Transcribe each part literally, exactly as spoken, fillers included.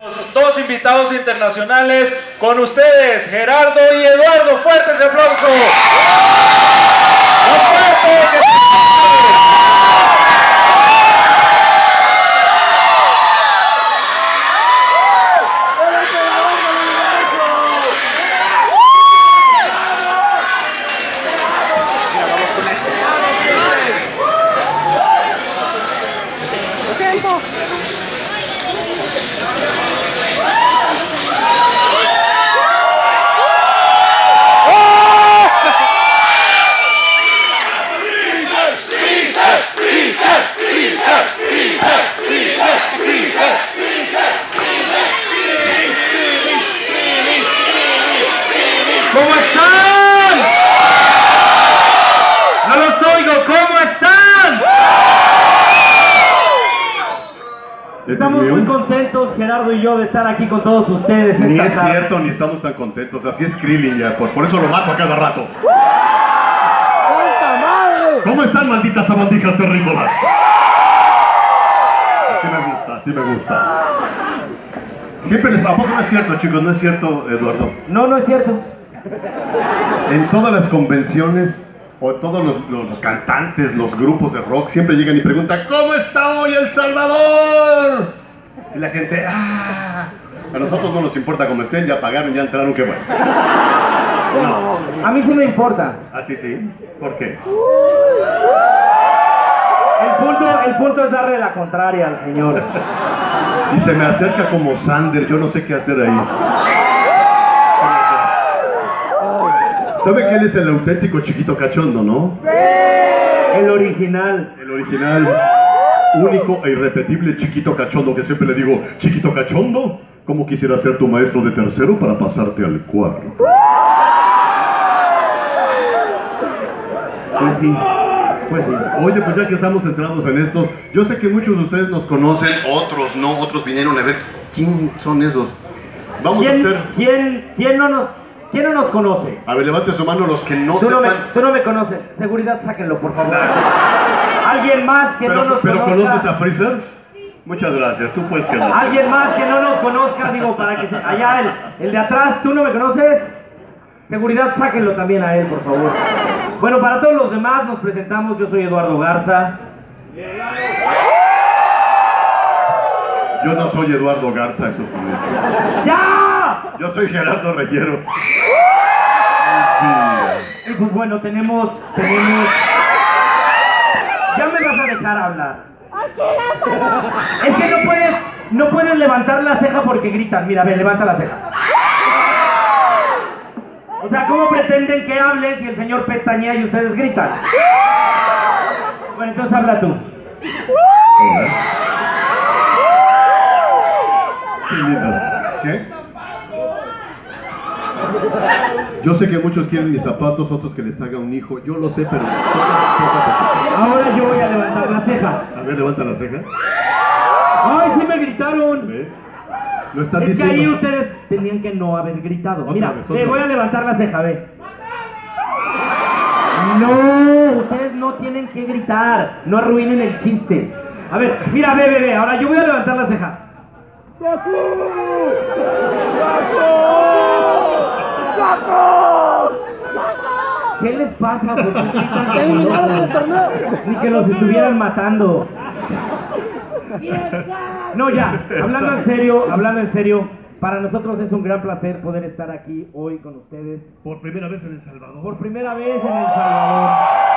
Dos invitados internacionales con ustedes, Gerardo y Eduardo. ¡Fuertes aplausos! ¡Los fuertes! ¿Cómo están? No los oigo, ¿cómo están? Estamos muy contentos, Gerardo y yo, de estar aquí con todos ustedes. Ni es cierto, ni estamos tan contentos. Así es Krillin ya, por, por eso lo mato a cada rato. ¡Santa madre! ¿Cómo están, malditas sabandijas terrícolas? Así me gusta, así me gusta. Siempre les... ¿A poco no es cierto, chicos? ¿No es cierto, Eduardo? No, no es cierto. En todas las convenciones, o todos los, los, los cantantes, los grupos de rock, siempre llegan y preguntan ¿cómo está hoy El Salvador? Y la gente, ¡ah! A nosotros no nos importa cómo estén, ya pagaron, ya entraron, qué bueno. No. A mí sí me importa. ¿A ti sí? ¿Por qué? El punto, el punto es darle la contraria al señor. Y se me acerca como Sander, yo no sé qué hacer ahí. ¿Sabe que él es el auténtico chiquito cachondo, no? El original. El original, único e irrepetible chiquito cachondo, que siempre le digo, chiquito cachondo, ¿cómo quisiera ser tu maestro de tercero para pasarte al cuarto? Pues sí, pues sí. Oye, pues ya que estamos centrados en esto, yo sé que muchos de ustedes nos conocen, otros no, otros vinieron a ver quién son esos. Vamos a ¿Quién, hacer... ¿quién, quién, no nos, ¿Quién no nos conoce? A ver, levante su mano los que no Tú no, me, sepan... tú no me conoces. Seguridad, sáquenlo, por favor. ¿Alguien más que pero, no nos ¿Pero conozca? conoces a Freezer? Muchas gracias, tú puedes quedar. ¿Alguien más que no nos conozca? Digo, para que se... Allá, el, el de atrás, ¿tú no me conoces? Seguridad, sáquenlo también a él, por favor. Bueno, para todos los demás nos presentamos. Yo soy Eduardo Garza. Yo no soy Eduardo Garza, eso es un hecho. ¡Ya! Yo soy Gerardo Reyero. Y pues bueno, tenemos... tenemos... Ya me vas a dejar hablar. Es que no puedes... No puedes levantar la ceja porque gritan. Mira, ve, levanta la ceja. O sea, ¿cómo pretenden que hable si el señor pestañea y ustedes gritan? Bueno, entonces habla tú. Hola. Qué lindas. ¿Qué? Yo sé que muchos quieren mis zapatos, otros que les haga un hijo. Yo lo sé, pero... Ahora yo voy a levantar la ceja. A ver, levanta la ceja. ¡Ay, sí me gritaron! ¿Ve? Lo están Es que diciendo. ahí ustedes tenían que no haber gritado. Otra Mira, vez, otra te voy vez. a levantar la ceja, ve. No, ustedes no tienen que gritar. No arruinen el chiste. A ver, mira, ve, ve, ve. Ahora yo voy a levantar la ceja. ¿Qué les pasa? ¿Por qué gritan como locos? Ni que los estuvieran matando. No, ya, hablando en serio, hablando en serio, para nosotros es un gran placer poder estar aquí hoy con ustedes. Por primera vez en El Salvador. Por primera vez en El Salvador.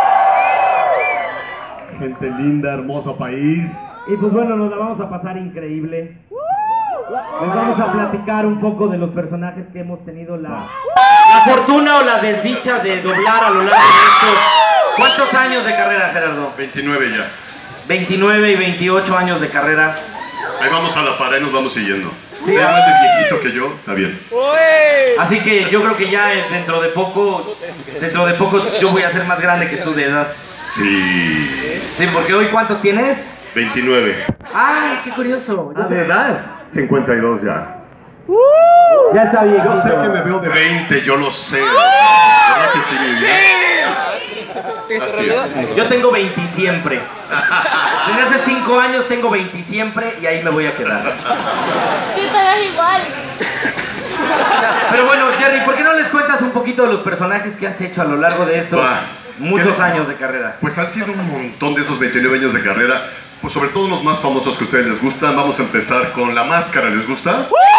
Gente linda, hermoso país. Y pues bueno, nos la vamos a pasar increíble. Les vamos a platicar un poco de los personajes que hemos tenido la... La fortuna o la desdicha de doblar a lo largo de estos... ¿Cuántos años de carrera, Gerardo? veintinueve ya. veintinueve y veintiocho años de carrera. Ahí vamos a la par, ahí nos vamos siguiendo. Sí. Usted es más de viejito que yo, está bien. Así que yo creo que ya dentro de poco, dentro de poco yo voy a ser más grande que tú de edad. Sí. Sí, porque hoy ¿cuántos tienes? veintinueve. Ay, qué curioso. Ah, ¿de edad? cincuenta y dos ya. Ya está bien. Yo sé que me veo de veinte, yo lo sé. ¿Verdad que sí, Vivian? Así es. Yo tengo veinte siempre. Desde hace cinco años tengo veinte siempre y ahí me voy a quedar. Sí, todavía igual, igual. Pero bueno, Jerry, ¿por qué no les cuentas un poquito de los personajes que has hecho a lo largo de estos Va. muchos ¿Qué? años de carrera? Pues han sido un montón de esos veintinueve años de carrera. Pues sobre todo los más famosos que a ustedes les gustan. Vamos a empezar con La Máscara, ¿les gusta?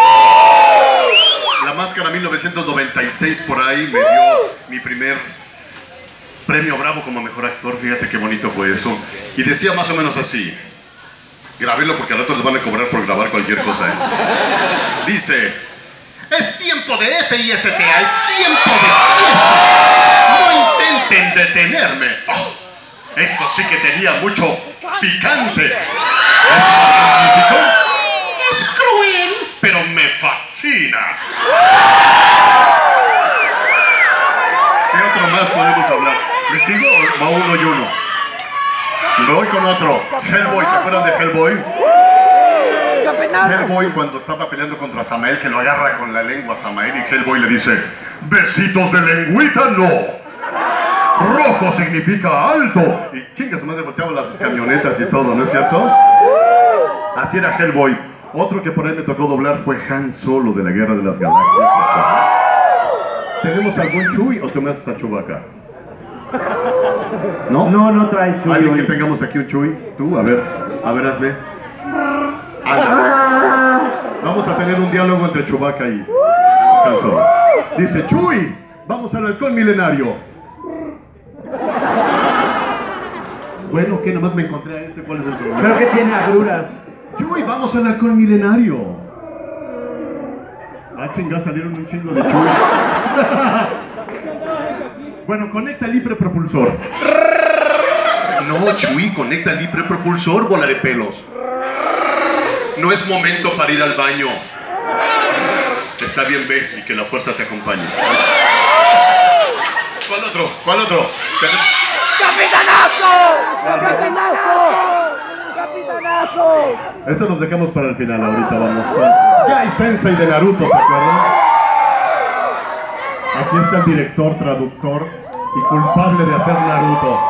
La Máscara mil novecientos noventa y seis, por ahí me dio mi primer premio Bravo como mejor actor. Fíjate qué bonito fue eso. Y decía más o menos así. Grábenlo porque al rato les van a cobrar por grabar cualquier cosa, ¿eh? Dice: es tiempo de F I S T A, es tiempo de fiesta. No intenten detenerme. Oh, esto sí que tenía mucho picante. ¿Es magnífico? Es cruel, pero me fascina. ¿Qué otro más podemos hablar? ¿Le sigo o va uno y uno? Me voy con otro. Hellboy, ¿se acuerdan de Hellboy? Hellboy cuando estaba peleando contra Samael, que lo agarra con la lengua a Samael y Hellboy le dice: besitos de lengüita, no. Rojo significa alto. Y chingas, madre, volteaba las camionetas y todo, ¿no es cierto? Así era Hellboy. Otro que por ahí me tocó doblar fue Han Solo de la Guerra de las Galaxias. ¿Tenemos algún Chuy o te me haces a Chewbacca? ¿No? No, no traes Chuy. ¿Alguien hoy. que tengamos aquí un Chuy? Tú, a ver, a ver, hazle. Hazle. Vamos a tener un diálogo entre Chewbacca y Han Solo. Dice: Chuy, vamos al halcón milenario. Bueno, que nomás me encontré a este, ¿cuál es el problema? Creo que tiene agruras. Chuy, vamos al halcón milenario. Ah, chingada, salieron un chingo de Chuy. Bueno, conecta el hiperpropulsor. No, Chuy, conecta el hiperpropulsor, bola de pelos. No es momento para ir al baño. Está bien, ve, y que la fuerza te acompañe. ¿Cuál otro? ¿Cuál otro? ¡Capitanazo! ¡Capitanazo! ¡Capitanazo! Eso nos dejamos para el final, ahorita vamos con Gai Sensei de Naruto, ¿se acuerdan? Aquí está el director, traductor y culpable de hacer Naruto.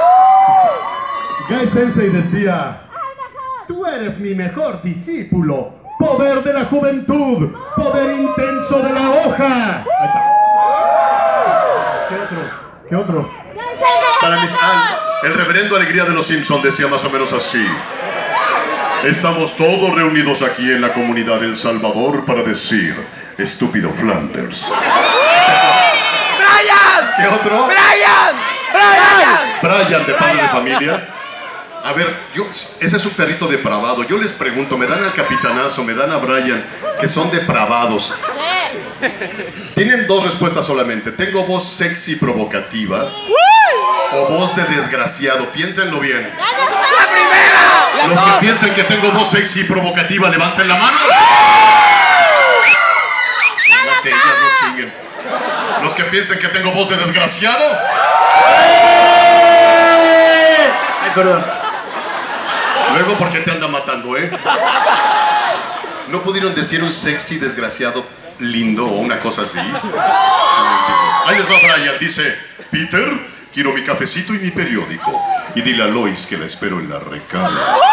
Gai Sensei decía: tú eres mi mejor discípulo, poder de la juventud, poder intenso de la hoja. Ahí está. ¿Qué otro? ¿Qué otro? Para mis... ah, el reverendo Alegría de los Simpson decía más o menos así: estamos todos reunidos aquí en la comunidad de El Salvador para decir: estúpido Flanders. ¡Brian! ¿Qué otro? ¡Brian! ¡Brian! Brian, de Padre de Familia. A ver, yo, ese es un perrito depravado. Yo les pregunto, me dan al Capitanazo, me dan a Brian, que son depravados. Tienen dos respuestas solamente. ¿Tengo voz sexy provocativa o voz de desgraciado? Piénsenlo bien. ¡La primera! Los que piensen que tengo voz sexy provocativa, levanten la mano. No sé, ellas no chinguen. Los que piensen que tengo voz de desgraciado. Ay, perdón. Luego, ¿por qué te anda matando, eh? ¿No pudieron decir un sexy desgraciado lindo o una cosa así? Ahí les va Brian, dice: Peter, quiero mi cafecito y mi periódico. Y dile a Lois que la espero en la recámara.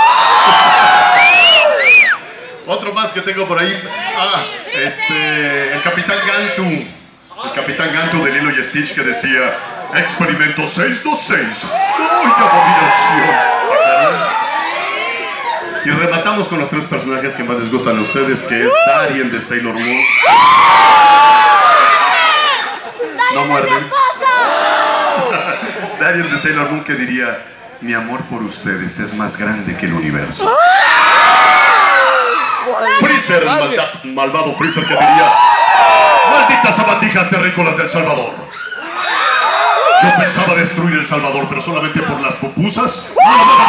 Otro más que tengo por ahí. Ah, este... El Capitán Gantu. El Capitán Gantu de Lilo y Stitch, que decía: experimento seiscientos veintiséis. ¡Uy, qué abominación! Y rematamos con los tres personajes que más les gustan a ustedes, que es Darien de Sailor Moon. No muerden. Darien de Sailor Moon, que diría: mi amor por ustedes es más grande que el universo. Freezer, el malda- malvado Freezer, que diría: malditas sabandijas terrícolas del Salvador. Yo pensaba destruir El Salvador, pero solamente por las pupusas no lo van a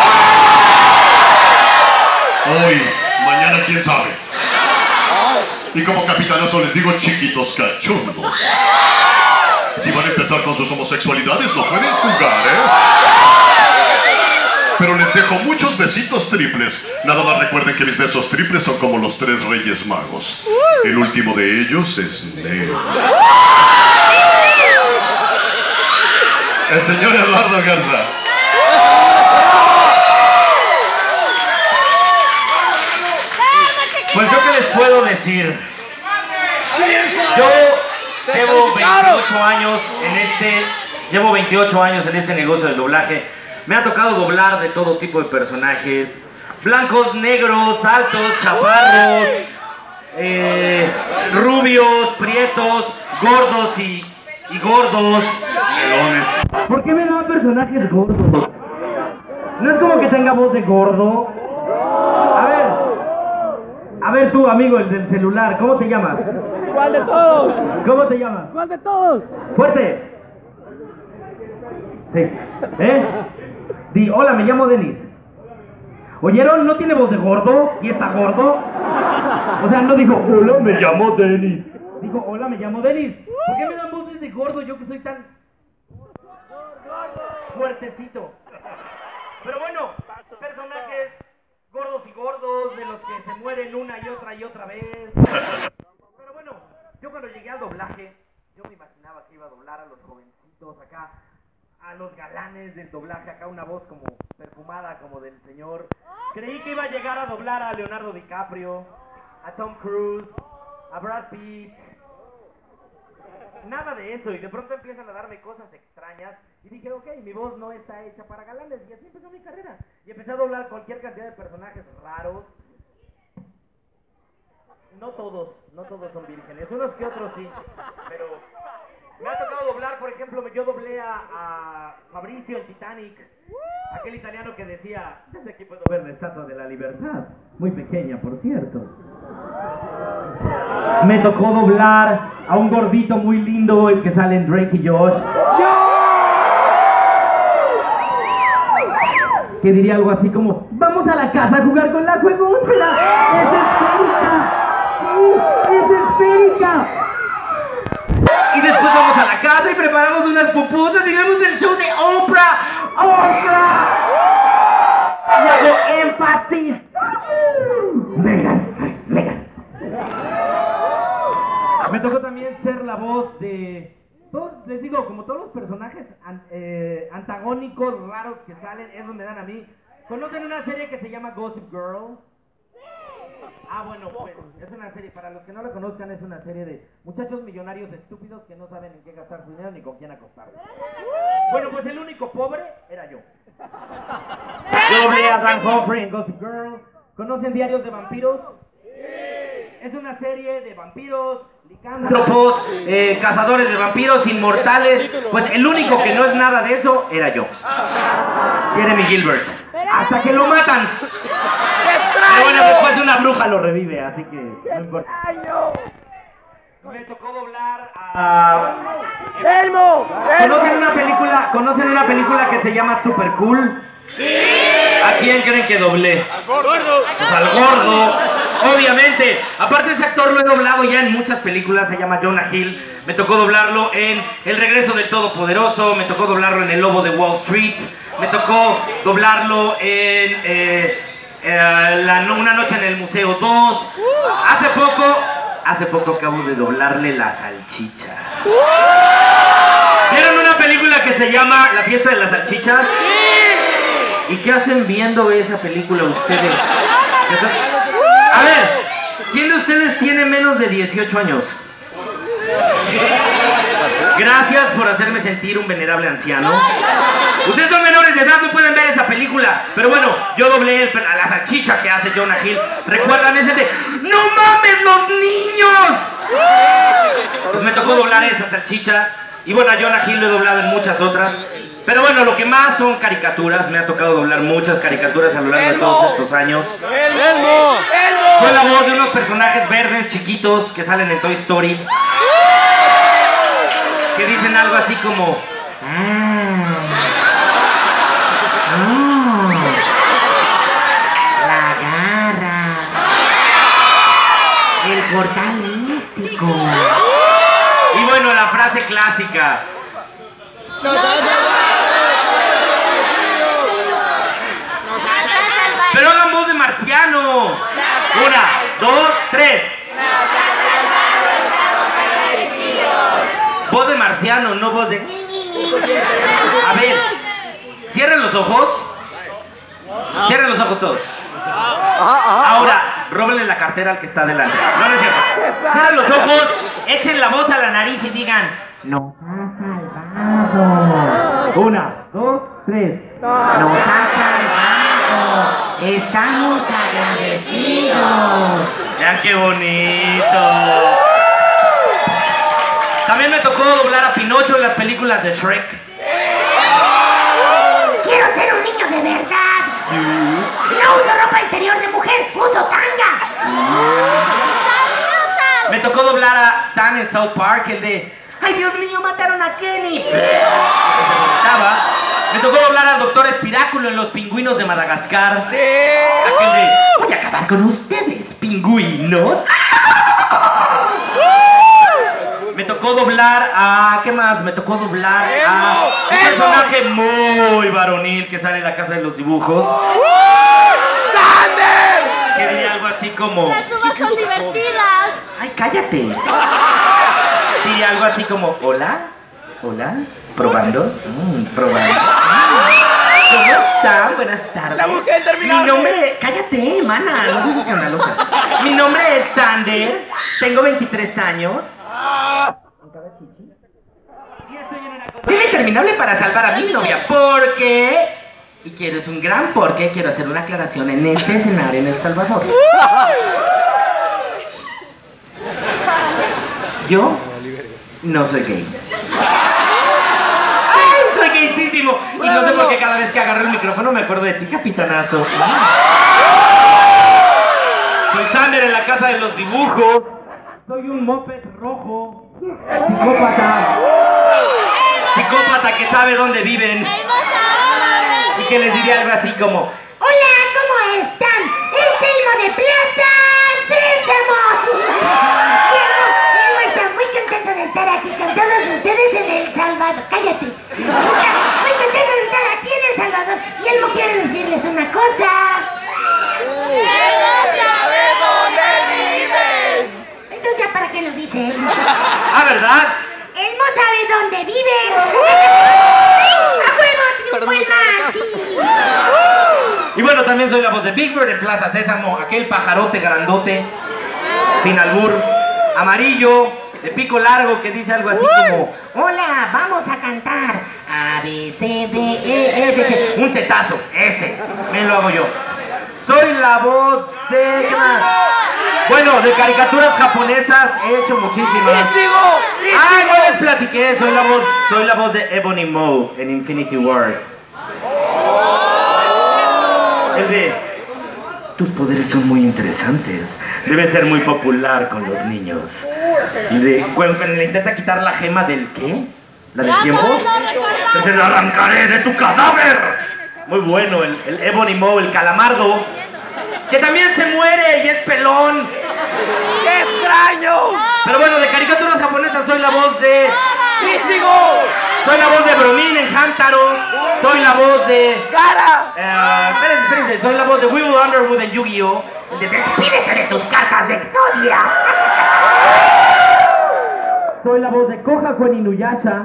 destruir. Hoy, mañana, quién sabe. Y como capitanazo les digo: chiquitos cachondos, si van a empezar con sus homosexualidades, no pueden jugar, ¿eh? Pero les dejo muchos besitos triples. Nada más recuerden que mis besos triples son como los tres Reyes Magos. El último de ellos es Neo. El señor Eduardo Garza. Pues yo que les puedo decir? Yo llevo veintiocho años en este, llevo veintiocho años en este negocio del doblaje. Me ha tocado doblar de todo tipo de personajes. Blancos, negros, altos, chaparros, eh, rubios, prietos, gordos y, y gordos. Melones. ¿Por qué me dan personajes gordos? No es como que tenga voz de gordo. A ver. A ver tú, amigo, el del celular, ¿cómo te llamas? ¿Cuál de todos? ¿Cómo te llamas? ¿Cuál de todos? ¡Fuerte! Sí. ¿Eh? Di, hola, me llamo Denis. ¿Oyeron? ¿No tiene voz de gordo? ¿Y está gordo? O sea, no dijo, hola, me llamo Denis. Dijo, hola, me llamo Denis. ¿Por qué me dan voces de gordo yo que soy tan... fuertecito? Pero bueno, personajes gordos y gordos, de los que se mueren una y otra y otra vez. Pero bueno, yo cuando llegué al doblaje, yo me imaginaba que iba a doblar a los jovencitos acá, a los galanes del doblaje, acá una voz como perfumada como del señor. Creí que iba a llegar a doblar a Leonardo DiCaprio, a Tom Cruise, a Brad Pitt. Nada de eso, y de pronto empiezan a darme cosas extrañas y dije, ok, mi voz no está hecha para galanes, y así empezó mi carrera. Y empecé a doblar cualquier cantidad de personajes raros. No todos, no todos son vírgenes, unos que otros sí, pero me ha tocado doblar, por ejemplo, yo doblé a, a Fabricio en Titanic, aquel italiano que decía, desde aquí puedo ver la Estatua de la Libertad, muy pequeña por cierto. Me tocó doblar a un gordito muy lindo, el que sale en Drake y Josh. Que diría algo así como, vamos a la casa a jugar con la juegosfera. ¡Es esférica! ¡Sí, es esférica! Y después vamos a la casa y preparamos unas pupusas y vemos el show de Oprah. ¡Oprah! Y hago énfasis. Megan, Megan. Me tocó también ser la voz de... Todos, les digo, como todos los personajes an, eh, antagónicos, raros que salen, esos me dan a mí. ¿Conocen una serie que se llama Gossip Girl? Ah, bueno, pues es una serie, para los que no la conozcan, es una serie de muchachos millonarios estúpidos que no saben en qué gastar su dinero ni con quién acostarse. Bueno, pues el único pobre era yo. Yo doblé a Dan Humphrey en Gossip Girl. ¿Conocen Diarios de Vampiros? Es una serie de vampiros, licántropos, eh, cazadores de vampiros, inmortales. Pues el único que no es nada de eso era yo. Jeremy Gilbert. Hasta que lo matan. Pero bueno, después de una bruja lo revive, así que no importa. Me tocó doblar a... ¡Elmo! ¿Conocen una película, ¿Conocen una película que se llama Super Cool? ¿A quién creen que doblé? Al gordo. Pues al gordo, obviamente. Aparte, ese actor lo he doblado ya en muchas películas, se llama Jonah Hill. Me tocó doblarlo en El regreso del Todopoderoso, me tocó doblarlo en El lobo de Wall Street, me tocó doblarlo en eh, eh, la, Una noche en el Museo dos. Hace poco, hace poco acabo de doblarle La Salchicha. ¿Vieron una película que se llama La fiesta de las salchichas? ¿Y qué hacen viendo esa película ustedes? A ver, ¿quién de ustedes tiene menos de dieciocho años? Gracias por hacerme sentir un venerable anciano. Ustedes son menores de edad, no pueden ver esa película. Pero bueno, yo doblé el, a la salchicha que hace Jonah Hill. ¿Recuerdan ese de ¡No mames, los niños! Pues me tocó doblar esa salchicha. Y bueno, a Jonah Hill lo he doblado en muchas otras. Pero bueno, lo que más son caricaturas. Me ha tocado doblar muchas caricaturas a lo largo de todos estos años. ¡Elmo! Soy la voz de unos personajes verdes chiquitos que salen en Toy Story, que dicen algo así como ah, ah, la garra, el portal místico. Y bueno, la frase clásica. Pero hagan voz de marciano. Una, dos, tres. Voz de marciano, no voz de... A ver, cierren los ojos. Cierren los ojos todos. Ahora, róbenle la cartera al que está delante. No, no es cierto. Cierren los ojos, echen la voz a la nariz y digan: nos ha salvado. Una, dos, tres. Nos ha salvado. Estamos agradecidos. Vean qué bonito. También me tocó doblar a Pinocho en las películas de Shrek. Quiero ser un niño de verdad. No uso ropa interior de mujer, uso tanga. Me tocó doblar a Stan en South Park, el de ¡ay, Dios mío, mataron a Kenny! Que se gritaba. Me tocó doblar al Doctor Espiráculo en Los Pingüinos de Madagascar. Aquel de voy a acabar con ustedes, pingüinos. Me tocó doblar a... ¿qué más? Me tocó doblar a un personaje muy varonil que sale en La Casa de los Dibujos. ¡Sander! Que diría algo así como... Las uvas son divertidas. ¡Ay, cállate! Diría algo así como... ¿Hola? ¿Hola? ¿Probando? Mm, ¿Probando? ¿Cómo están? Buenas tardes. La búsqueda interminable. Mi nombre... Cállate, mana, no seas escandalosa. Mi nombre es Sander. Tengo veintitrés años. Bien interminable para salvar a mi novia. ¿Por qué? Y quiero, es un gran porqué. Quiero hacer una aclaración en este escenario en El Salvador. Yo no soy gay. ¡Ay, soy gaysísimo! Y no sé por qué cada vez que agarro el micrófono me acuerdo de ti, capitanazo. Soy Sander en La Casa de los Dibujos. Soy un moped rojo. Psicópata. Psicópata que sabe dónde viven. Y que les diría algo así como... Hola, ¿cómo están? Es Elmo de Plaza Sésamo. Y Elmo, Elmo está muy contento de estar aquí con todos ustedes en El Salvador. Cállate. Muy contento de estar aquí en El Salvador. Y Elmo quiere decirles una cosa. ¡Elmo sabe dónde viven! Entonces, ¿ya para qué lo dice Elmo? Ah, ¿verdad? Elmo sabe dónde viven. ¡A huevo, triunfó el Maxi! Y bueno, también soy la voz de Big Bird en Plaza Sésamo, aquel pajarote grandote, sin albur, amarillo, de pico largo, que dice algo así como... Hola, vamos a cantar A, B, C, D, E, F, G. Un tetazo, ese, me lo hago yo. Soy la voz de... ¿qué más? Bueno, de caricaturas japonesas he hecho muchísimas. ¡Ichigo! ¡Ay, no les platiqué! Soy la voz, soy la voz de Ebony Maw en Infinity Wars. El de... tus poderes son muy interesantes. Debe ser muy popular con los niños. Y de... cuando le intenta quitar la gema del ¿qué? ¿La del tiempo? ¡Que se la arrancaré de tu cadáver! Muy bueno, el, el Ebony Maw, el calamardo. Que también se muere y es pelón. ¡Qué extraño! Pero bueno, de caricaturas japonesas soy la voz de... ¡Ichigo! Soy la voz de Bronin en Hamtaro. Soy la voz de... ¡Gara! Eh, espérense, espérense. Soy la voz de Weevil Underwood en Yu-Gi-Oh! El de despídete de tus cartas de Exodia. Soy la voz de Kohaku en Inuyasha.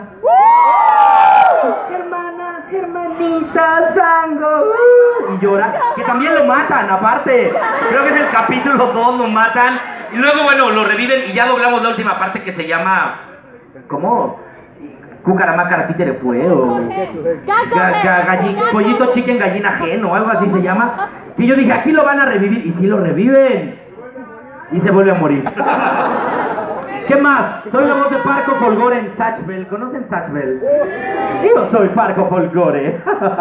Hermana, hermanita, Sango. Y llora. Que también lo matan, aparte. Creo que en el capítulo dos lo matan. Y luego, bueno, lo reviven y ya doblamos la última parte que se llama... ¿Cómo? Cucaramácara títere fue o... Ga- ga- galli- pollito chicken gallina ajeno o algo así se llama. Que yo dije, aquí lo van a revivir. Y sí lo reviven. Y se vuelve a morir. ¿Qué más? Soy la voz de Parco Folgore en Satchel. ¿Conocen Satchel? Yo soy Parco Folgore.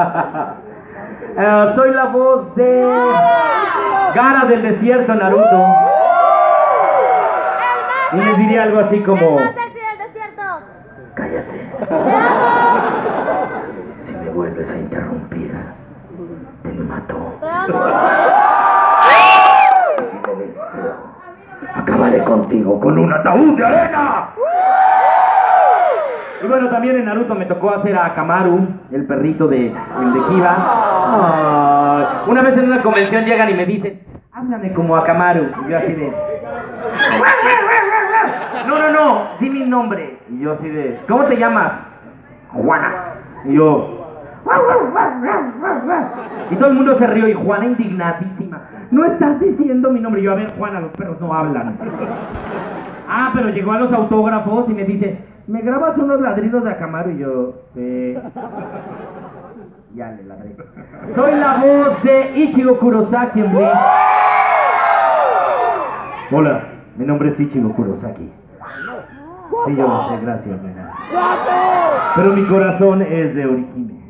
uh, soy la voz de Gara del Desierto en Naruto. Y les diría algo así como... cállate. Si me vuelves a interrumpir, te mato. Y si me deseo, acabaré contigo con un ataúd de arena. Y bueno, también en Naruto me tocó hacer a Kamaru, el perrito de, el de Kiba. Ay, una vez en una convención llegan y me dicen, háblame como a Kamaru. Y yo así de... no, no, no, di mi nombre. Y yo así de... ¿cómo te llamas? Juana. Y yo... y todo el mundo se rió y Juana indignadísima. no estás diciendo mi nombre. Y yo, a ver, Juana, los perros no hablan. Ah, pero llegó a los autógrafos y me dice, ¿me grabas unos ladridos de Akamaru? Y yo, sí. Ya le ladré. Soy la voz de Ichigo Kurosaki en Bleach. Hola, mi nombre es Ichigo Kurosaki. Sí, yo lo sé, gracias, nena. Pero mi corazón es de Orihime.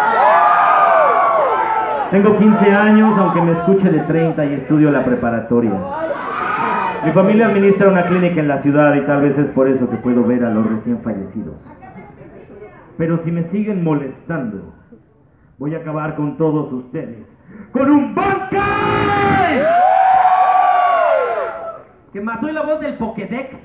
Tengo quince años, aunque me escuche de treinta y estudio la preparatoria. Mi familia administra una clínica en la ciudad y tal vez es por eso que puedo ver a los recién fallecidos. Pero si me siguen molestando, voy a acabar con todos ustedes ¡con un Bankai! ¿Qué más? Soy la voz del Pokédex.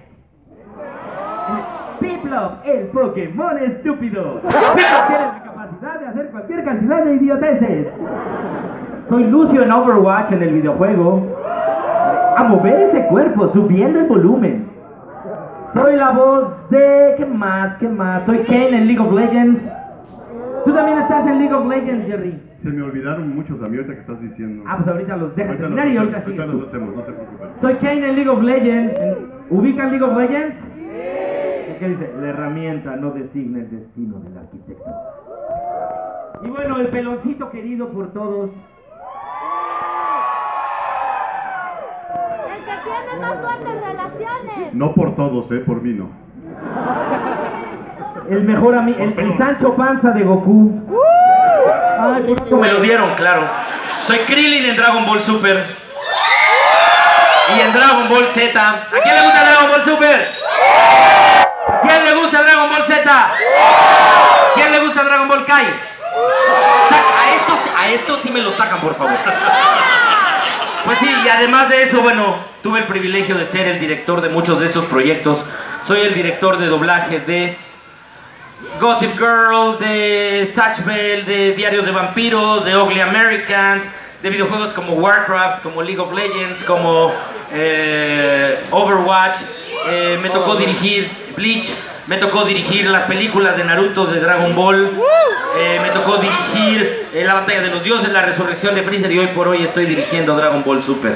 Piplup, el Pokémon estúpido. Piplup tiene la capacidad de hacer cualquier cantidad de idioteces. Soy Lucio en Overwatch en el videojuego. A mover ese cuerpo, subiendo el volumen. Soy la voz de... ¿Qué más? ¿Qué más? Soy Kane en League of Legends. Tú también estás en League of Legends, Jerry. Se me olvidaron muchos a mí ahorita que estás diciendo. Ah, pues ahorita los dejo Ahorita terminar los y ahorita hacemos, sigues ahorita tú. los hacemos, no se preocupen. Soy Kane en League of Legends. ¿Ubican League of Legends? ¿Qué dice? La herramienta no designa el destino del arquitecto. Y bueno, el peloncito querido por todos. El que tiene más fuertes relaciones. No por todos, eh, por mí no. El mejor amigo, el, el Sancho Panza de Goku. Ay, por Esto me lo dieron, claro. Soy Krillin en Dragon Ball Super. Y en Dragon Ball Z. ¿A quién le gusta Dragon Ball Super? ¿A quién le gusta Dragon Ball Z? ¿A quién le gusta Dragon Ball Kai? Saca, a estos, a estos sí me lo sacan, por favor. Pues sí, y además de eso, bueno, tuve el privilegio de ser el director de muchos de estos proyectos. Soy el director de doblaje de Gossip Girl, de Zatch Bell, de Diarios de Vampiros, de Ugly Americans, de videojuegos como Warcraft, como League of Legends, como eh, Overwatch. Eh, me tocó dirigir Bleach, me tocó dirigir las películas de Naruto, de Dragon Ball. Eh, me tocó dirigir eh, La Batalla de los Dioses, La Resurrección de Freezer, y hoy por hoy estoy dirigiendo Dragon Ball Super.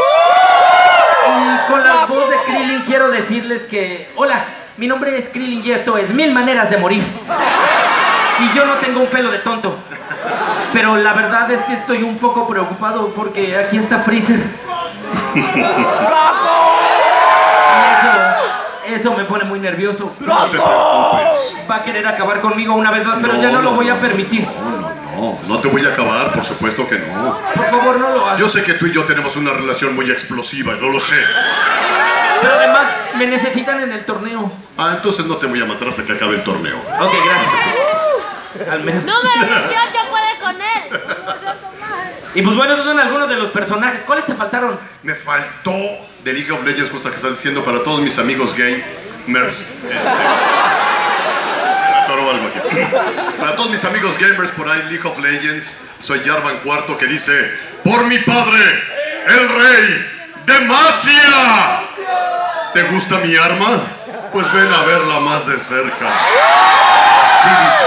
Y con la voz de Krillin quiero decirles que... Hola, mi nombre es Krillin y esto es Mil Maneras de Morir. Y yo no tengo un pelo de tonto. Pero la verdad es que estoy un poco preocupado porque aquí está Freezer. Y eso, eso me pone muy nervioso. No te preocupes. Va a querer acabar conmigo una vez más, pero ya no lo voy a permitir. No, no, no. No te voy a acabar, por supuesto que no. Por favor, no lo hagas. Yo sé que tú y yo tenemos una relación muy explosiva, yo lo sé. Pero además, me necesitan en el torneo. Ah, entonces no te voy a matar hasta que acabe el torneo. Ok, gracias. Al menos. Número dieciocho puede con él. Y pues bueno, esos son algunos de los personajes. ¿Cuáles te faltaron? Me faltó de League of Legends, justo que estás diciendo, para todos mis amigos gamers. Este, se me atoró algo aquí. Para todos mis amigos gamers por ahí, League of Legends, soy Jarvan Cuarto que dice: por mi padre, el rey Demacia. ¿Te gusta mi arma? Pues ven a verla más de cerca. Sí, dice.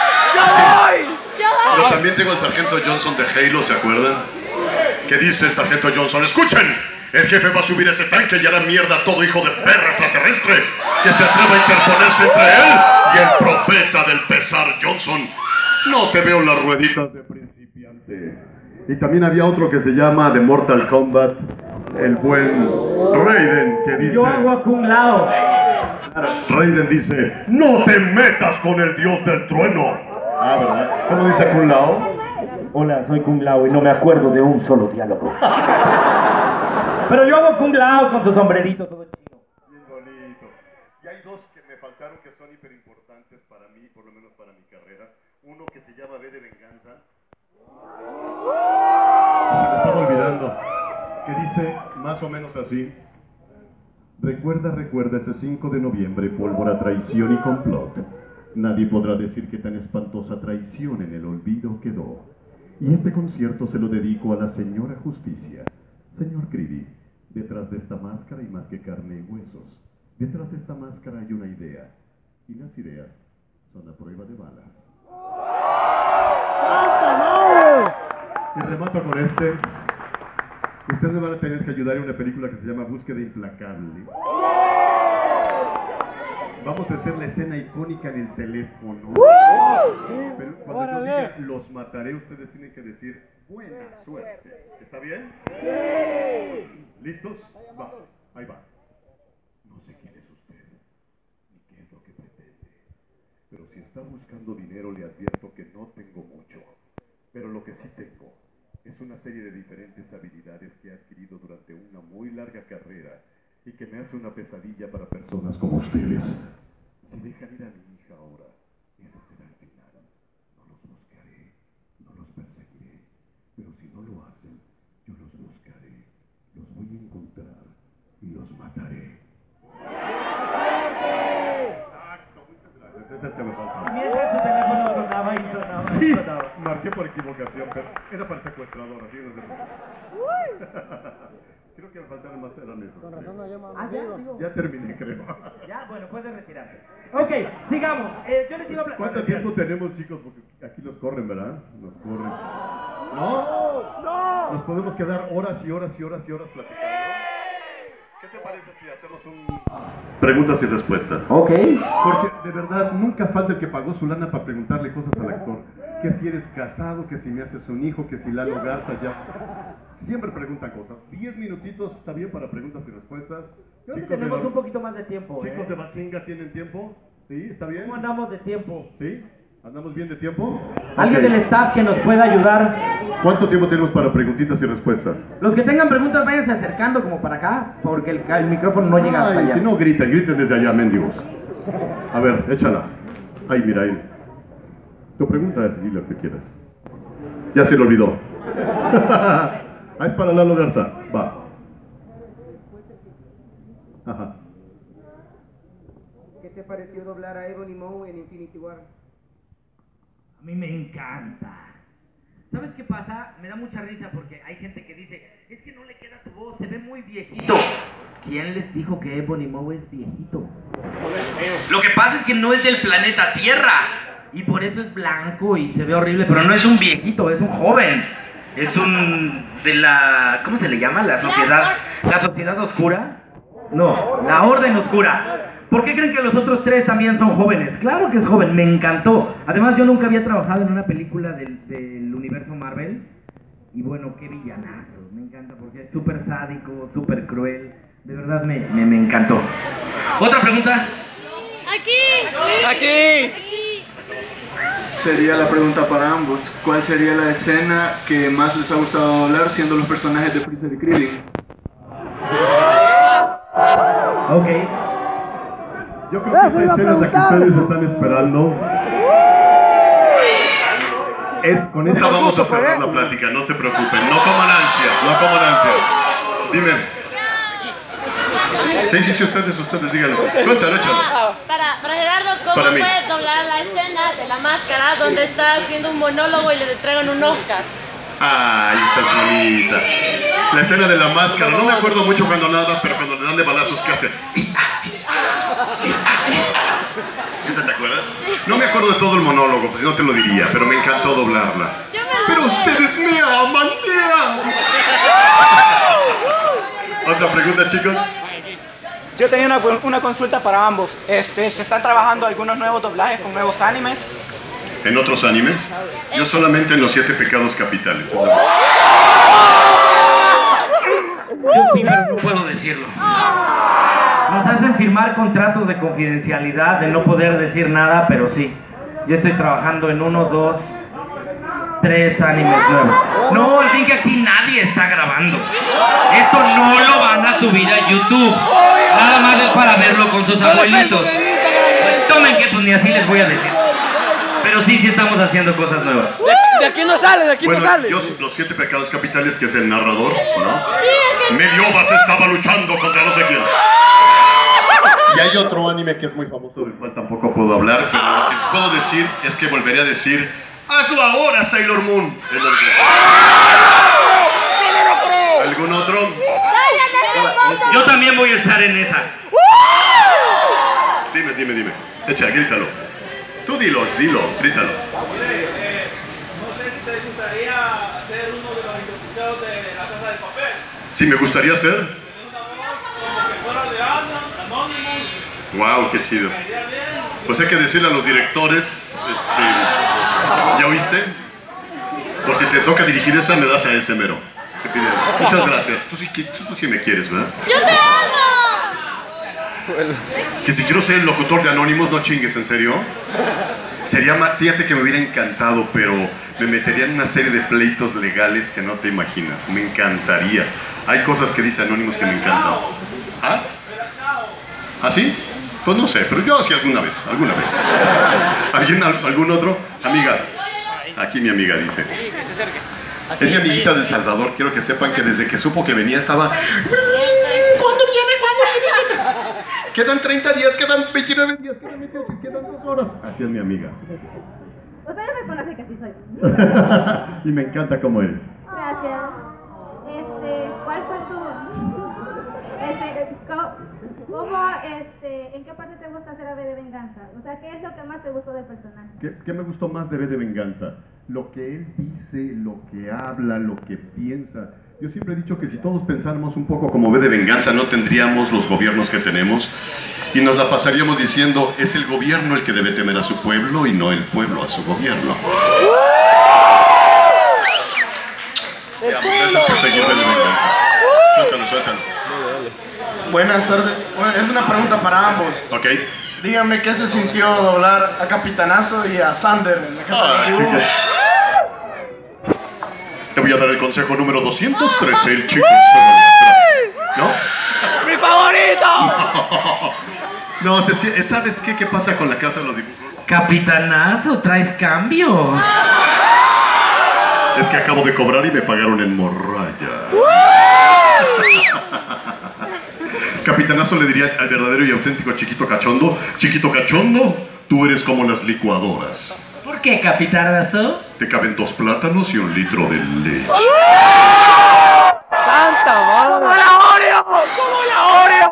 Pero también tengo al sargento Johnson de Halo, ¿se acuerdan? ¿Qué dice el sargento Johnson? ¡Escuchen! El jefe va a subir ese tanque y hará mierda a todo hijo de perra extraterrestre que se atreva a interponerse entre él y el profeta del pesar, Johnson. No te veo las rueditas de principiante. Y también había otro que se llama de Mortal Kombat, el buen Raiden, que dice... Yo hago a Kung Lao. Raiden dice: no te metas con el dios del trueno. Ah, ¿verdad? ¿Cómo dice Kung Lao? Hola, soy Kung Lao y no me acuerdo de un solo diálogo. Pero yo hago Kung Lao con su sombrerito todo chido. Bien bonito. Y hay dos que me faltaron que son hiper importantes para mí, por lo menos para mi carrera. Uno que se llama V de Venganza. Y se me estaba olvidando. Que dice más o menos así: recuerda, recuerda ese cinco de noviembre, pólvora, traición y complot. Nadie podrá decir que tan espantosa traición en el olvido quedó. Y este concierto se lo dedico a la señora Justicia. Señor Creedy, detrás de esta máscara hay más que carne y huesos. Detrás de esta máscara hay una idea. Y las ideas son a prueba de balas. Y remato con este. Ustedes me van a tener que ayudar en una película que se llama Búsqueda Implacable. Vamos a hacer la escena icónica en el teléfono. Pero cuando yo diga los mataré, ustedes tienen que decir buena suerte. ¿Está bien? ¿Listos? Va, ahí va. No sé quién es usted, ni qué es lo que pretende. Pero si está buscando dinero, le advierto que no tengo mucho. Pero lo que sí tengo es una serie de diferentes habilidades que he adquirido durante una muy larga carrera y que me hace una pesadilla para personas como ustedes. Si dejan ir a mi hija ahora, ese será el final. No los buscaré, no los perseguiré, pero si no lo hacen, yo los buscaré, los voy a encontrar y los mataré. Exacto, muchas gracias. Ese es el que me faltaba. Mientras tu teléfono sonaba y sonaba y Sí, sonaba. marqué por equivocación, pero era para el secuestrador, así no se Creo que me faltaron más, eran esos. Con razón no llama Ah, ya, digo. Ya terminé, creo. Ya, bueno, puedes retirarte. Ok, sigamos. Eh, yo les iba a hablar. ¿Cuánto tiempo tenemos, chicos? Porque aquí los corren, ¿verdad? Nos corren. ¿No? ¡No! Nos podemos quedar horas y horas y horas y horas platicando. ¿Qué te parece si hacemos un... Preguntas y respuestas. Ok. Porque de verdad nunca falta el que pagó su lana para preguntarle cosas al actor. Que si eres casado, que si me haces un hijo, que si Lalo Garza ya... Siempre preguntan cosas. Diez minutitos está bien para preguntas y respuestas. Creo que Chicos de tenemos la- un poquito más de tiempo. Chicos ¿eh? de Bazinga, ¿tienen tiempo? ¿Sí? ¿Está bien? ¿Cómo andamos de tiempo? ¿Sí? ¿Andamos bien de tiempo? ¿Alguien Ok. del staff que nos pueda ayudar? ¿Cuánto tiempo tenemos para preguntitas y respuestas? Los que tengan preguntas, váyanse acercando como para acá, porque el, el micrófono no llega hasta Ay, allá. si no, griten, griten desde allá, mendigos. A ver, échala. Ay, mira ahí. Tu pregunta, dile lo que quieras. Ya se lo olvidó. Ah, es para Lalo Garza. Va. Ajá. ¿Qué te pareció doblar a Ebony Maw en Infinity War? A mí me encanta. ¿Sabes qué pasa? Me da mucha risa porque hay gente que dice, es que no le queda tu voz, se ve muy viejito. ¿Quién les dijo que Ebony Maw es viejito? Lo que pasa es que no es del planeta Tierra. Y por eso es blanco y se ve horrible, pero no es un viejito, es un joven. Es un... de la... ¿cómo se le llama? La sociedad... ¿La sociedad oscura? No, la orden oscura. ¿Por qué creen que los otros tres también son jóvenes? Claro que es joven, me encantó. Además, yo nunca había trabajado en una película del, del universo Marvel. Y bueno, qué villanazo. Me encanta porque es súper sádico, súper cruel. De verdad me, me, me encantó. ¿Otra pregunta? Aquí. ¡Aquí! Sería la pregunta para ambos. ¿Cuál sería la escena que más les ha gustado hablar siendo los personajes de Freezer y Krillin? Ok. Yo creo que esa escena es la que ustedes están esperando. Es con esa Ya vamos a cerrar la plática, no se preocupen. No coman ansias, no coman ansias. Dime. Sí, sí, sí, ustedes, ustedes, díganlo. Suéltalo, échalo. Para, para Gerardo, ¿cómo Para mí. fue doblar la escena de la máscara donde está haciendo un monólogo y le entregan un Oscar? Ay, esa es bonita. La escena de la máscara, no me acuerdo mucho cuando nada más, pero cuando le dan de balazos que hace. ¿Esa te acuerdas? No me acuerdo de todo el monólogo, pues si no te lo diría, pero me encantó doblarla. Yo me lo Pero sé. ustedes me aman, me aman. ¿Otra pregunta, chicos? Yo tenía una, una consulta para ambos. Este, ¿se están trabajando algunos nuevos doblajes con nuevos animes? ¿En otros animes? Yo solamente en los siete pecados capitales. es la verdad. Yo sí, pero no puedo decirlo. Nos hacen firmar contratos de confidencialidad, de no poder decir nada, pero sí. Yo estoy trabajando en uno, dos, tres animes nuevos. No, al fin que aquí nadie está grabando. Esto no lo van a subir a YouTube. Nada más es para verlo con sus abuelitos. Pues tomen que pues ni así les voy a decir. Pero sí, sí estamos haciendo cosas nuevas. De, de aquí no sale, de aquí Bueno, no sale. yo, los siete pecados capitales, que es el narrador, ¿no? Meliodas estaba luchando contra no sé quién. Y hay otro anime que es muy famoso, del cual tampoco puedo hablar, pero lo que les puedo decir es que volveré a decir: ¡hazlo ahora, Sailor Moon! Es lo que... ¿Algún otro? Yo también voy a estar en esa. Dime, dime, dime. Echa, grítalo. Tú dilo, dilo, grítalo. No sé si te gustaría ser uno de los intoxicados de La Casa de Papel. Sí, me gustaría ser. Wow, qué chido. Pues hay que decirle a los directores, este, ¿ya oíste? Por si te toca dirigir esa, me das a ese mero. Te pide. Muchas gracias. Tú sí, tú, tú sí me quieres, ¿verdad? ¡Yo te amo! Que si quiero ser el locutor de Anónimos, no chingues, ¿en serio? Sería más, fíjate que me hubiera encantado, pero me metería en una serie de pleitos legales que no te imaginas. Me encantaría. Hay cosas que dice Anónimos que me encantan. ¿Ah? ¿Ah, sí? Pues no sé, pero yo sí alguna vez, alguna vez. ¿Alguien, algún otro? Amiga. Aquí mi amiga dice. Es mi amiguita del Salvador. Quiero que sepan que desde que supo que venía estaba... ¿Cuándo viene? ¿Cuándo viene? Quedan treinta días, quedan veintinueve días, quedan veintiocho, quedan dos horas. Así es mi amiga. Ustedes me conocen que así soy. Y me encanta cómo eres. Gracias. Este, ¿cuál fue tu... Este, ¿cómo, cómo, este, en qué parte te gusta hacer a B de Venganza? O sea, ¿qué es lo que más te gustó del personaje? ¿Qué, qué me gustó más de B de Venganza? Lo que él dice, lo que habla, lo que piensa. Yo siempre he dicho que si todos pensáramos un poco como B de Venganza, no tendríamos los gobiernos que tenemos y nos la pasaríamos diciendo, es el gobierno el que debe temer a su pueblo y no el pueblo a su gobierno. Ya, gracias por seguir B de Venganza. Suéltalo, suéltalo. Buenas tardes. Bueno, es una pregunta para ambos. Ok. Dígame qué se sintió doblar a Capitanazo y a Sander en la casa de dibujo. Te voy a dar el consejo número doscientos trece, el chico solo de atrás. ¿No? ¡Mi favorito! No, se, ¿sabes qué? ¿Qué pasa con la casa de los dibujos? Capitanazo, ¿traes cambio? Es que acabo de cobrar y me pagaron en morralla. Capitanazo le diría al verdadero y auténtico Chiquito Cachondo: Chiquito Cachondo, tú eres como las licuadoras. ¿Por qué, Capitanazo? Te caben dos plátanos y un litro de leche. ¡Santa madre! ¡Como la Oreo! ¡Como la Oreo!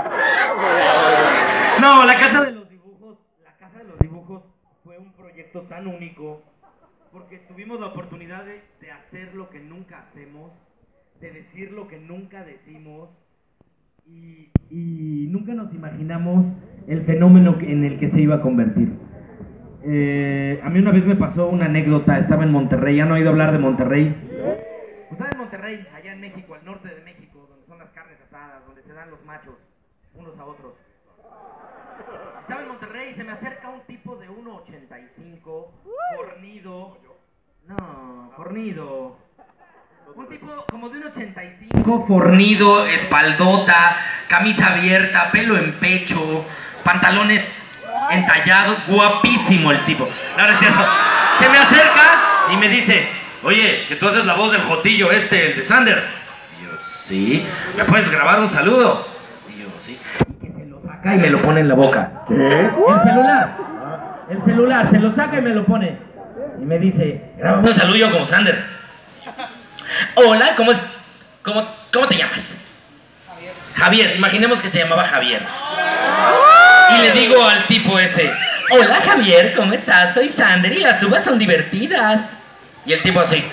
No, la casa de los dibujos, la casa de los dibujos fue un proyecto tan único porque tuvimos la oportunidad de, de hacer lo que nunca hacemos, de decir lo que nunca decimos y, y nunca nos imaginamos el fenómeno en el que se iba a convertir. Eh, a mí una vez me pasó una anécdota, estaba en Monterrey. ¿Han oído hablar de Monterrey? Pues estaba en Monterrey, allá en México, al norte de México, donde son las carnes asadas, donde se dan los machos unos a otros. Estaba en Monterrey y se me acerca un tipo de uno ochenta y cinco, fornido. No, fornido. Un tipo como de uno ochenta y cinco, fornido, espaldota, camisa abierta, pelo en pecho, pantalones entallados, guapísimo el tipo. No, no es cierto. Se me acerca y me dice: oye, que tú haces la voz del jotillo este, el de Sander. Y yo, sí. ¿Me puedes grabar un saludo? Y yo, sí. Y que se lo saca y me lo pone en la boca. ¿Qué? El celular. El celular, se lo saca y me lo pone. Y me dice: grábame un saludo como Sander. Hola, ¿cómo es? ¿Cómo, cómo te llamas? Javier. Javier, imaginemos que se llamaba Javier. Y le digo al tipo ese: hola Javier, ¿cómo estás? Soy Sander y las uvas son divertidas. Y el tipo así.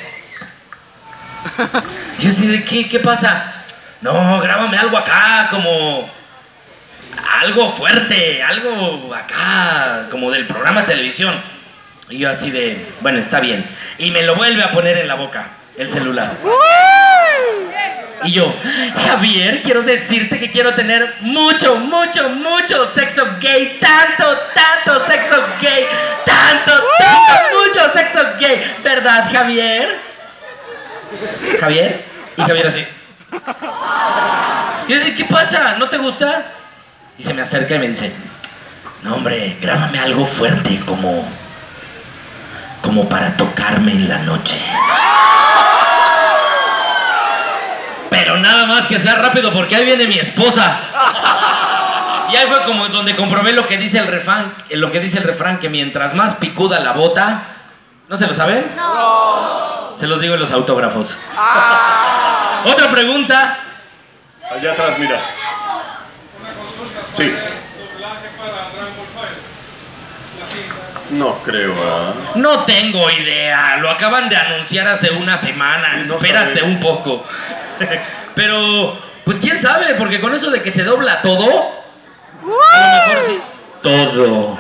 Yo así de, ¿qué, qué pasa? No, grábame algo acá, como... algo fuerte, algo acá, como del programa de televisión. Y yo así de, bueno, está bien. Y me lo vuelve a poner en la boca, el celular. Y yo: Javier, quiero decirte que quiero tener mucho, mucho, mucho sexo gay. Tanto, tanto sexo gay. Tanto, tanto, mucho sexo gay. ¿Verdad, Javier? ¿Javier? Y Javier así. Y yo así, ¿qué pasa? ¿No te gusta? Y se me acerca y me dice: no, hombre, grábame algo fuerte, como... como para tocarme en la noche. Pero nada más que sea rápido porque ahí viene mi esposa. Y ahí fue como donde comprobé lo que dice el refrán, lo que dice el refrán, que mientras más picuda la bota. ¿No se lo saben? No. Se los digo en los autógrafos. Ah. Otra pregunta. Allá atrás, mira. Sí. No creo, ¿ah? No tengo idea, lo acaban de anunciar hace una semana, Sí, no espérate sabe. un poco. Pero, pues quién sabe, porque con eso de que se dobla todo, a lo mejor sí. Todo.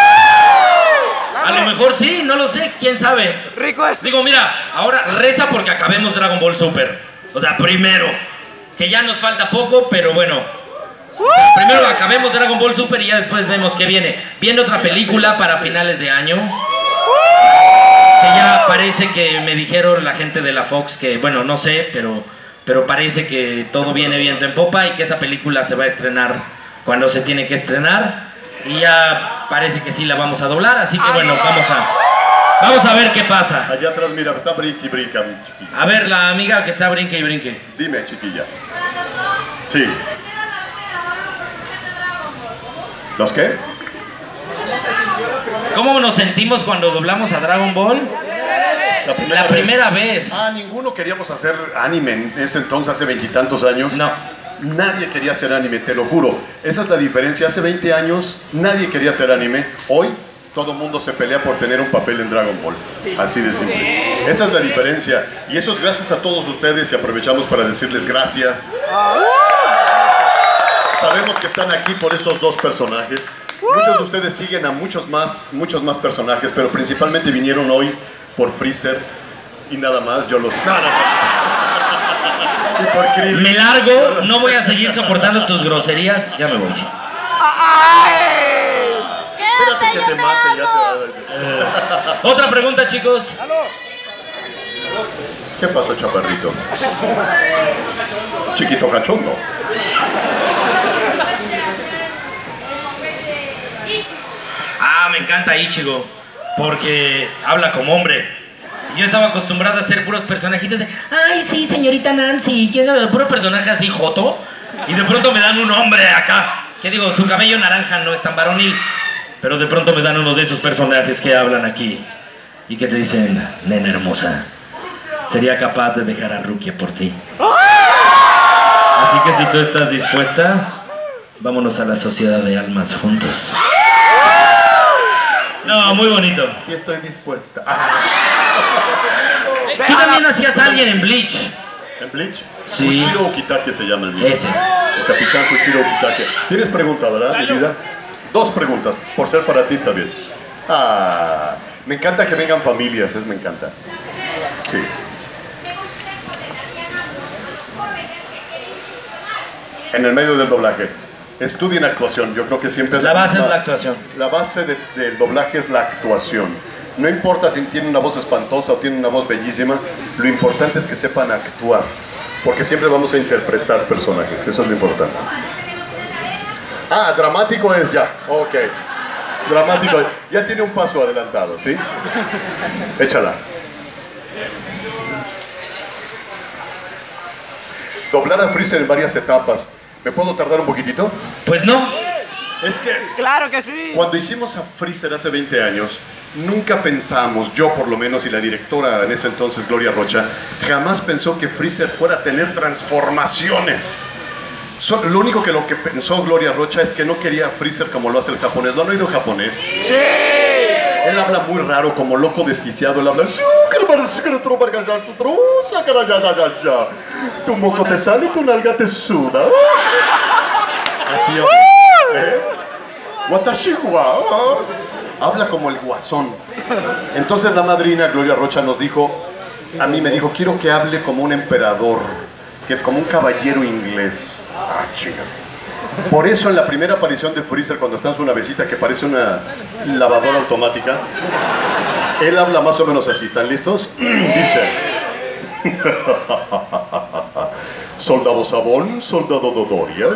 A lo mejor sí, no lo sé, quién sabe. Rico es. Digo, mira, ahora reza porque acabemos Dragon Ball Super. O sea, primero, que ya nos falta poco, pero bueno. O sea, primero acabemos Dragon Ball Super y ya después vemos qué viene. Viene otra película para finales de año. Que ya parece que me dijeron la gente de la Fox que, bueno, no sé, pero, pero parece que todo viene viento en popa y que esa película se va a estrenar cuando se tiene que estrenar. Y ya parece que sí la vamos a doblar, así que bueno, vamos a, vamos a ver qué pasa. Allá atrás, mira, está brinca y brinca, mi chiquilla. A ver, la amiga que está brinque y brinque. Dime, chiquilla. Sí. ¿Los qué? ¿Cómo nos sentimos cuando doblamos a Dragon Ball? La primera, La vez. primera vez. Ah, ninguno queríamos hacer anime en ese entonces, hace veintitantos años. No. Nadie quería hacer anime, te lo juro. Esa es la diferencia. Hace veinte años nadie quería hacer anime. Hoy todo el mundo se pelea por tener un papel en Dragon Ball. Así de simple. Esa es la diferencia. Y eso es gracias a todos ustedes y aprovechamos para decirles gracias. Sabemos que están aquí por estos dos personajes. Muchos de ustedes siguen a muchos más, muchos más personajes, pero principalmente vinieron hoy por Freezer y nada más. Yo los... No, no, no. Y por Krillin. Me largo, no voy a seguir soportando tus groserías, ya me voy. Espérate que te mate, ya te va a... Otra pregunta, chicos. ¿Qué pasó, chaparrito? Chiquito cachondo. Ah, me encanta Ichigo, porque habla como hombre. Yo estaba acostumbrado a hacer puros personajitos de ay, sí, señorita Nancy, quién sabe, puro personaje así, joto. Y de pronto me dan un hombre acá. Que digo, su cabello naranja no es tan varonil, pero de pronto me dan uno de esos personajes que hablan aquí y que te dicen, nena hermosa, sería capaz de dejar a Rukia por ti. Así que si tú estás dispuesta, vámonos a la sociedad de almas juntos. No, muy bonito. Sí estoy dispuesta. Tú también hacías a alguien en Bleach. ¿En Bleach? Sí. Kushiro Okitake se llama el mío. Ese. El capitán Kushiro Okitake. ¿Tienes pregunta, verdad, mi vida? Dos preguntas. Por ser para ti está bien. Ah, me encanta que vengan familias, es me encanta. Sí. En el medio del doblaje. Estudien actuación, yo creo que siempre es La base misma- es la actuación. La base de- del doblaje es la actuación. No importa si tienen una voz espantosa o tienen una voz bellísima, lo importante es que sepan actuar, porque siempre vamos a interpretar personajes, eso es lo importante. Ah, dramático es ya, ok. Dramático, ya tiene un paso adelantado, ¿sí? Échala. Doblar a Freezer en varias etapas. ¿Me puedo tardar un poquitito? Pues no. Es que Claro que sí. cuando hicimos a Freezer hace veinte años, nunca pensamos, yo por lo menos y la directora en ese entonces, Gloria Rocha, jamás pensó que Freezer fuera a tener transformaciones. So- lo único que lo que pensó Gloria Rocha es que no quería a Freezer como lo hace el japonés. ¿Lo han oído en japonés? Sí. Él habla muy raro, como loco desquiciado. Él habla... Tu moco te sale y tu nalga te suda. Así habla. ¿Eh? Watashi wa, habla como el guasón. Entonces la madrina Gloria Rocha nos dijo, a mí me dijo, quiero que hable como un emperador, que como un caballero inglés. Ah, chinga. Por eso en la primera aparición de Freezer, cuando está en su navecita que parece una lavadora automática, él habla más o menos así. ¿Están listos? Dice: Soldado Sabón, soldado Dodoria.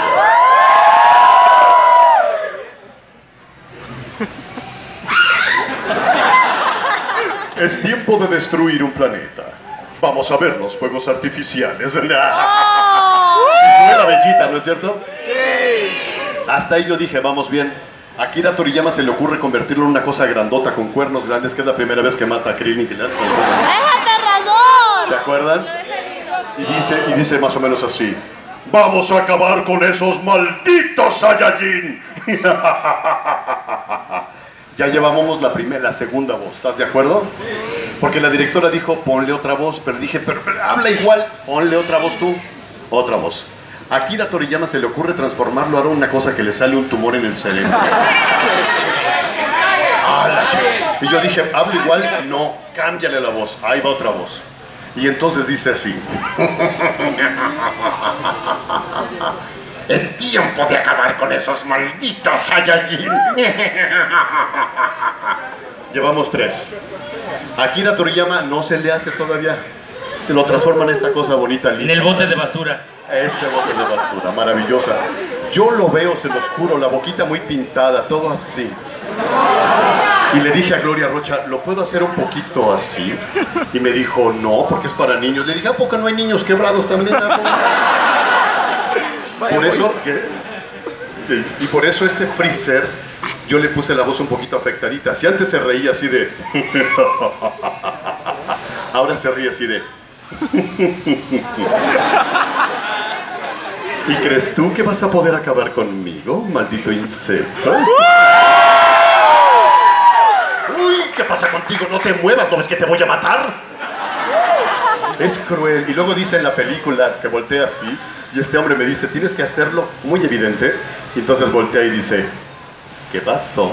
Es tiempo de destruir un planeta. Vamos a ver los fuegos artificiales. Y no era bellita, ¿no es cierto? Sí. Hasta ahí yo dije, vamos bien. A Akira Toriyama se le ocurre convertirlo en una cosa grandota con cuernos grandes, que es la primera vez que mata a Krillin. ¡Es aterrador! ¿Se acuerdan? Y dice, y dice más o menos así: ¡vamos a acabar con esos malditos Saiyajin! ya llevábamos la primera, la segunda voz, ¿estás de acuerdo? Porque la directora dijo, ponle otra voz, pero dije, pero, pero habla igual, ponle otra voz tú, otra voz. A Akira Toriyama se le ocurre transformarlo ahora en una cosa que le sale un tumor en el cerebro. Ah, la chica. Y yo dije, habla igual, no, cámbiale la voz, ahí va otra voz. Y entonces dice así. Es tiempo de acabar con esos malditos Saiyajin. Llevamos tres. Akira Toriyama no se le hace todavía. Se lo transforma en esta cosa bonita, linda. En el bote de basura. Este bote de basura, maravillosa. Yo lo veo, se los juro, la boquita muy pintada, todo así. Y le dije a Gloria Rocha, ¿lo puedo hacer un poquito así? Y me dijo, no, porque es para niños. Le dije, ¿a poco no hay niños quebrados también? Por eso, que, y por eso este Freezer, yo le puse la voz un poquito afectadita. Si antes se reía así de... Ahora se ríe así de... ¿Y crees tú que vas a poder acabar conmigo, maldito insecto? ¡Uy! ¿Qué pasa contigo? No te muevas, ¿no ves que te voy a matar? Es cruel. Y luego dice en la película que voltea así, y este hombre me dice, tienes que hacerlo muy evidente. Y entonces voltea y dice, ¿qué pasó?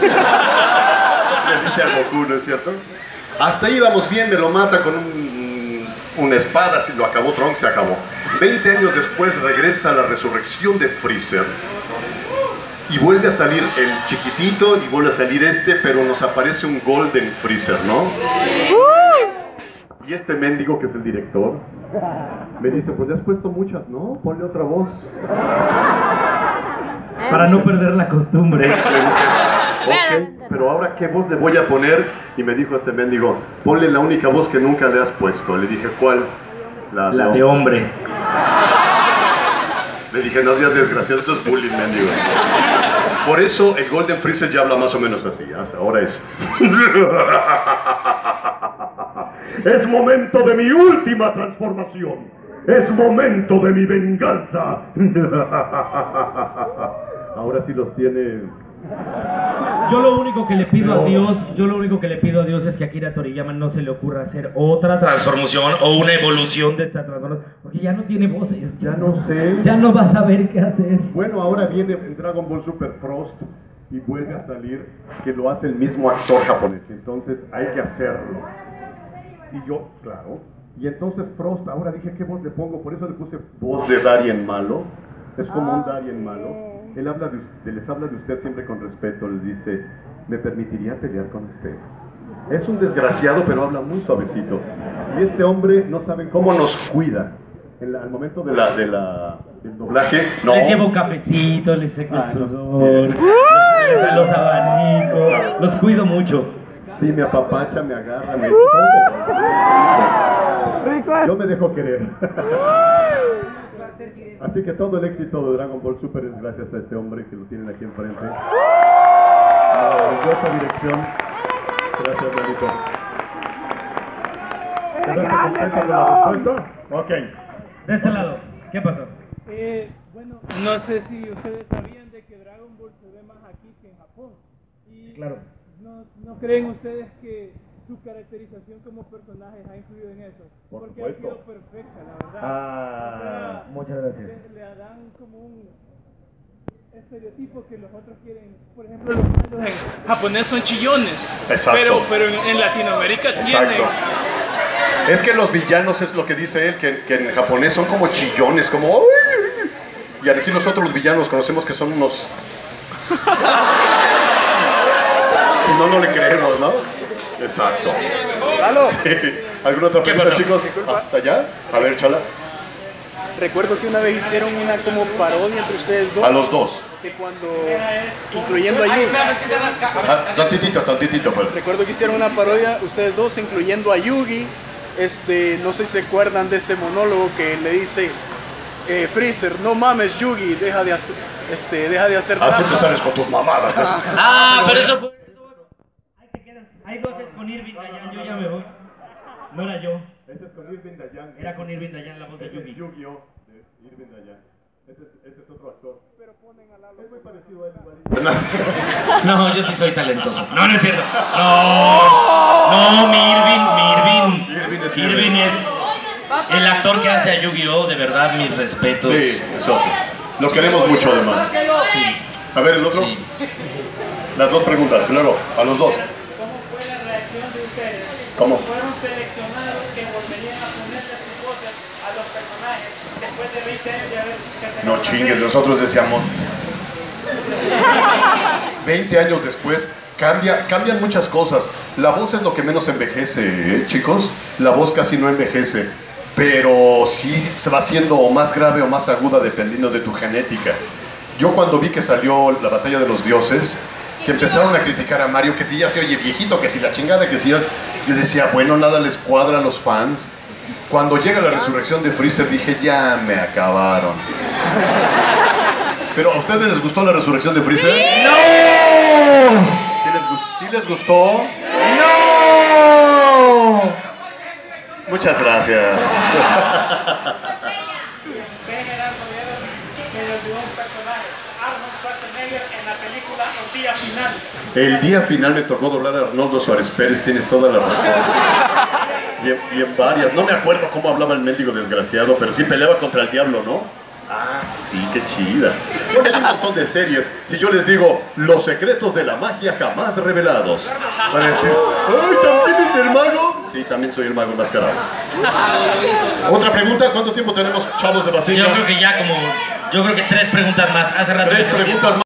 Le dice a Goku, ¿no es cierto? Hasta ahí vamos bien, me lo mata con un, una espada, si lo acabó Trunks, se acabó. veinte años después regresa la resurrección de Freezer. Y vuelve a salir el chiquitito y vuelve a salir este, pero nos aparece un Golden Freezer, ¿no? Y este mendigo, que es el director, me dice, pues ya has puesto muchas, ¿no? Ponle otra voz. Para no perder la costumbre. Ok, pero ahora ¿qué voz le voy a poner? Y me dijo este mendigo, ponle la única voz que nunca le has puesto. Le dije, ¿cuál? La, la de hombre. Le dije, no seas desgraciado, eso es bullying, mendigo. Por eso el Golden Freezer ya habla más o menos así. Ahora es... Es momento de mi última transformación. Es momento de mi venganza. Ahora sí los tiene... Yo lo único que le pido no. a Dios, yo lo único que le pido a Dios es que a Akira Toriyama no se le ocurra hacer otra transformación o una evolución de esta transformación, porque ya no tiene voces. Ya no sé. Ya no va a saber qué hacer. Bueno, ahora viene en Dragon Ball Super Frost y vuelve a salir que lo hace el mismo actor japonés. Entonces hay que hacerlo. Y yo, claro. Y entonces Frost, ahora dije, ¿qué voz le pongo? Por eso le puse voz de Darien malo. Es como un Darien malo. Él habla de, les habla de usted siempre con respeto, les dice, ¿me permitiría pelear con usted? Es un desgraciado, pero habla muy suavecito. Y este hombre, no saben cómo nos cuida. En la, al momento de la, de la, del doblaje, no. Les llevo cafecito, les seco el sudor, les doy los abanicos, los cuido mucho. Sí, me apapacha, me agarra, me... Yo me dejo querer. Así que todo el éxito de Dragon Ball Super es gracias a este hombre que lo tienen aquí enfrente. Maravillosa dirección. Gracias, Manito. ¿Quedaste contento con la respuesta? Ok. De ese lado, ¿qué pasó? Eh, bueno, no sé si ustedes sabían de que Dragon Ball se ve más aquí que en Japón. Y claro. ¿No, no creen ustedes que su caracterización como personajes ha influido en eso? Por Porque supuesto. ha sido perfecta, la verdad. Ah, o sea, muchas gracias. Le, le dan como un estereotipo que los otros quieren. Por ejemplo, los malos en japonés son chillones. Exacto. Pero, pero en, en Latinoamérica Exacto. tienen... Es que los villanos es lo que dice él, que, que en japonés son como chillones, como... ¡Uy! Y aquí nosotros los villanos conocemos que son unos... Si no, no le creemos, ¿no? Exacto. Sí. ¿Alguna otra pregunta, chicos? ¿Hasta allá? A ver, chala. Recuerdo que una vez hicieron una como parodia entre ustedes dos. A los dos. De cuando... Incluyendo a Yugi. Ah, tantitito, tantitito, pues. Recuerdo que hicieron una parodia, ustedes dos, incluyendo a Yugi. Este, no sé si se acuerdan de ese monólogo que le dice... Eh, Freezer, no mames, Yugi, deja de hacer... Este, deja de hacer... Haz empezar con tus mamadas. Ah, pero eso fue... Ahí te quedas. Ahí lo haces con Irving Dayan, yo ya me voy. No era yo. Ese es con Irving Dayan. Era con Irving Dayan la voz de Yugi. Yu-Gi-Oh! De Irving Dayan. Ese, ese es otro actor. Pero ponen a Lalo. Es muy parecido a él, igualito. No, yo sí soy talentoso. No, no es cierto. No, no, mi Irving, mi Irving. Irving es, Irving es el actor que hace a Yu-Gi-Oh! De verdad, mis respetos. Sí, eso. Lo queremos mucho además. Sí. A ver, el otro. Sí. Las dos preguntas, luego, a los dos. ¿Cómo fue la reacción de ustedes? ¿Cómo? Fueron seleccionados que volverían a ponerle sus voces a los personajes después de veinte años de haber cancelado. No chingues, nosotros decíamos. veinte años después, cambia, cambian muchas cosas. La voz es lo que menos envejece, ¿eh, chicos? La voz casi no envejece. Pero sí se va haciendo o más grave o más aguda dependiendo de tu genética. Yo cuando vi que salió la Batalla de los Dioses, que empezaron a criticar a Mario, que si ya se oye viejito, que si la chingada, que si ya... Yo decía, bueno, nada les cuadra a los fans. Cuando llega la resurrección de Freezer dije, ya me acabaron. Pero ¿a ustedes les gustó la resurrección de Freezer? ¡No! ¿Sí les, ¿sí les gustó? ¡No! Muchas gracias. El día final me tocó doblar a Arnoldo Suárez Pérez, tienes toda la razón. Y en, y en varias, no me acuerdo cómo hablaba el mendigo desgraciado, pero sí peleaba contra el diablo, ¿no? Ah, sí, qué chida. Bueno, hay un montón de series. Si yo les digo, los secretos de la magia jamás revelados, van a decir, ¡ay, también es el mago! Sí, también soy el mago enmascarado. Otra pregunta, ¿cuánto tiempo tenemos, chavos de Basinga? Yo creo que ya como, yo creo que tres preguntas más. Hace rato Tres preguntas más.